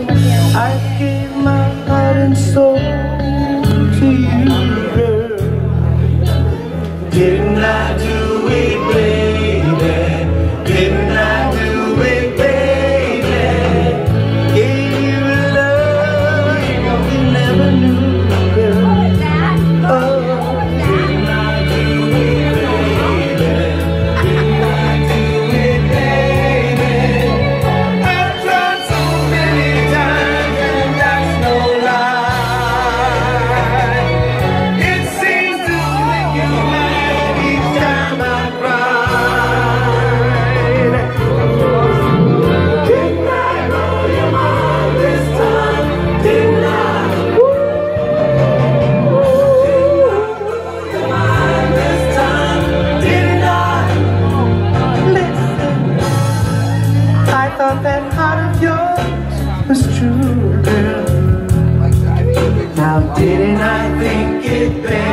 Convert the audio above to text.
I gave my heart and soul to you, girl. Didn't I do it, baby? Didn't I do it, baby? Gave you love you never knew, girl. Oh, didn't I do it, baby? Didn't I do it, baby? I've tried so many times and that's no lie. It seems to make you mad each time I cried. Didn't I blow your mind this time? Didn't I? I thought that heart of yours was true, girl. Now didn't I think it better?